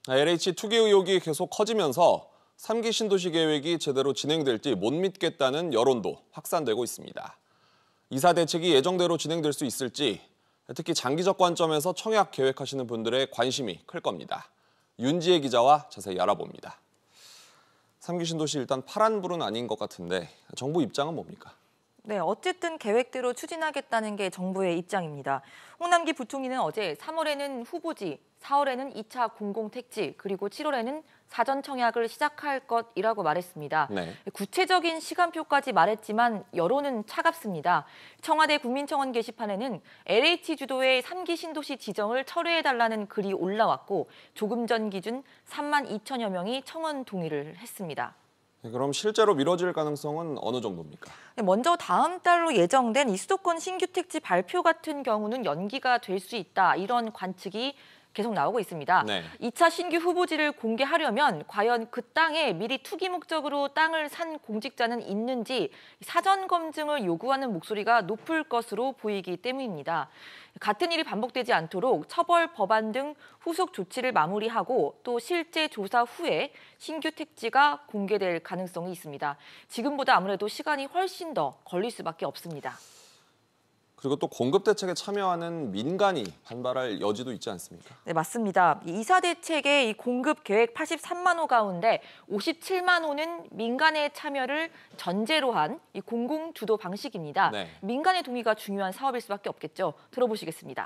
LH 투기 의혹이 계속 커지면서 3기 신도시 계획이 제대로 진행될지 못 믿겠다는 여론도 확산되고 있습니다. 이사 대책이 예정대로 진행될 수 있을지, 특히 장기적 관점에서 청약 계획하시는 분들의 관심이 클 겁니다. 윤지혜 기자와 자세히 알아봅니다. 3기 신도시 일단 파란불은 아닌 것 같은데 정부 입장은 뭡니까? 네, 어쨌든 계획대로 추진하겠다는 게 정부의 입장입니다. 홍남기 부총리는 어제 3월에는 후보지, 4월에는 2차 공공택지, 그리고 7월에는 사전 청약을 시작할 것이라고 말했습니다. 네. 구체적인 시간표까지 말했지만 여론은 차갑습니다. 청와대 국민청원 게시판에는 LH 주도의 3기 신도시 지정을 철회해달라는 글이 올라왔고 조금 전 기준 3만 2천여 명이 청원 동의를 했습니다. 그럼 실제로 미뤄질 가능성은 어느 정도입니까? 먼저 다음 달로 예정된 이 수도권 신규 택지 발표 같은 경우는 연기가 될 수 있다, 이런 관측이 계속 나오고 있습니다. 네. 2차 신규 후보지를 공개하려면 과연 그 땅에 미리 투기 목적으로 땅을 산 공직자는 있는지 사전 검증을 요구하는 목소리가 높을 것으로 보이기 때문입니다. 같은 일이 반복되지 않도록 처벌 법안 등 후속 조치를 마무리하고 또 실제 조사 후에 신규 택지가 공개될 가능성이 있습니다. 지금보다 아무래도 시간이 훨씬 더 걸릴 수밖에 없습니다. 그리고 또 공급 대책에 참여하는 민간이 반발할 여지도 있지 않습니까? 네, 맞습니다. 이사 대책의 이 공급 계획 83만 호 가운데 57만 호는 민간의 참여를 전제로 한 이 공공 주도 방식입니다. 네. 민간의 동의가 중요한 사업일 수밖에 없겠죠. 들어보시겠습니다.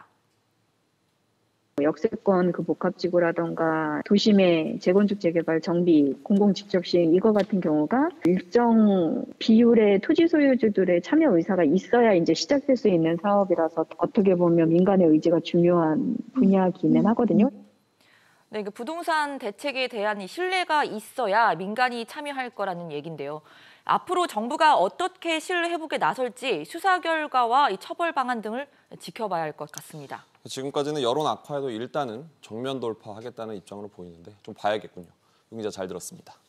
역세권 그 복합지구라던가 도심의 재건축 재개발 정비 공공 직접 시행 이거 같은 경우가 일정 비율의 토지 소유주들의 참여 의사가 있어야 이제 시작될 수 있는 사업이라서 어떻게 보면 민간의 의지가 중요한 분야기는 하거든요. 네, 그 부동산 대책에 대한 이 신뢰가 있어야 민간이 참여할 거라는 얘긴데요. 앞으로 정부가 어떻게 신뢰 회복에 나설지 수사 결과와 이 처벌 방안 등을 지켜봐야 할 것 같습니다. 지금까지는 여론 악화에도 일단은 정면 돌파하겠다는 입장으로 보이는데 좀 봐야겠군요. 윤 기자 잘 들었습니다.